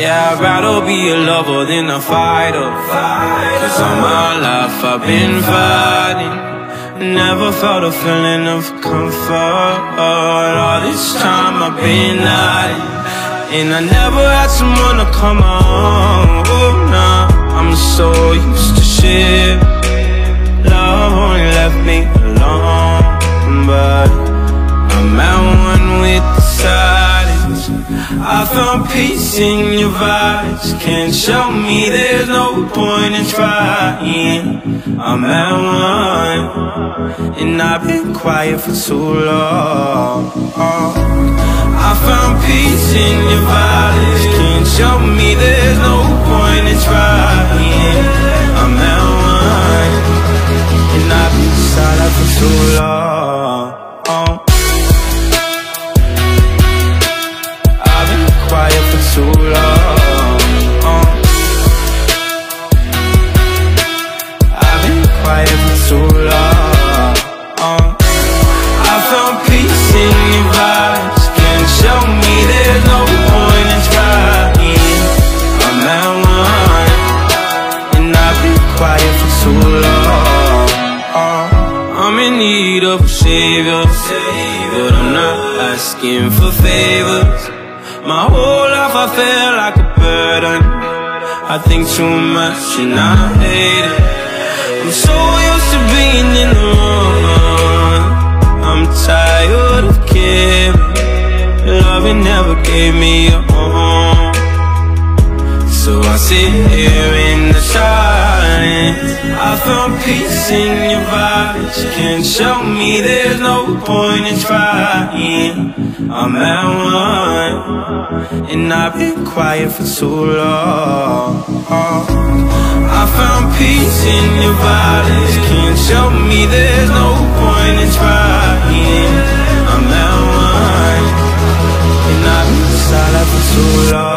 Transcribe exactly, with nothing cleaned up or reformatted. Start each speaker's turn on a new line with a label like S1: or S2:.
S1: Yeah, I'd rather be a lover than a fighter, cause all my life I've been fighting. Never felt a feeling of comfort. All this time I've been hiding, and I never had someone to come on. Oh, nah, I'm so used to shit. Love only left me alone, but I'm at one with the silence. I found peace in your vibes. Can't show me there's no point in trying. I'm at one, and I've been quiet for too long. I found peace in your vibes. Can't show me there's no point in trying. I'm at one, and I've been silent for too long. I've been quiet for too long. I've been quiet for too long. I found peace in your vibes. Can't show me there's no point in trying. I'm at one, and I've been quiet for too long. I'm in need of a savior, but I'm not asking for favors. My whole life I feel like a burden. I think too much and I hate it. I'm so used to being in the wrong. I'm tired of caring. Loving never gave me a home, so I sit here in the silence. I found peace in your vibes. Can't show me there's no point in trying. I'm at one, and I've been quiet for too long. I found peace in your vibes. Can't show me there's no point in trying. I'm at one, and I've been silent for too long.